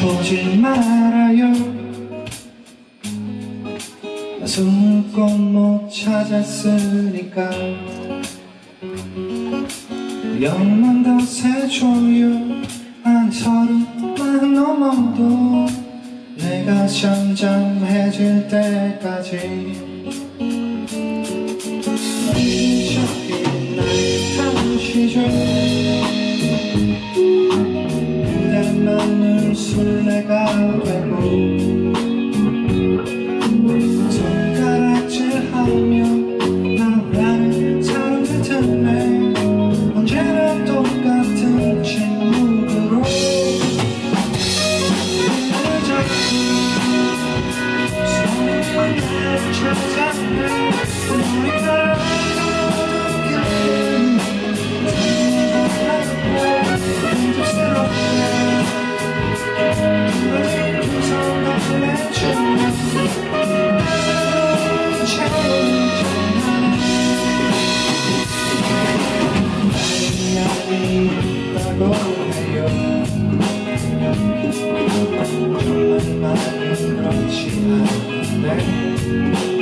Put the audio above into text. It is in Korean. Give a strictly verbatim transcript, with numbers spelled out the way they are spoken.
보지 말아요. 나 숨고 못 찾았으니까 영만 더 세줘요. 한 서른만 넘어도 내가 잠잠해질 때까지 어차피 날 탓이죠. 그대만은 술래가 되고 손가락질하며 나라는 사람들 틈에 언제나 똑같은 침묵으로 손을 찾았네. 너의 사랑이게 만족스럽게 너의 두 손을 내주면 새로운 전화는 나이 있다고 해요. 정말 많이 그렇지 않은데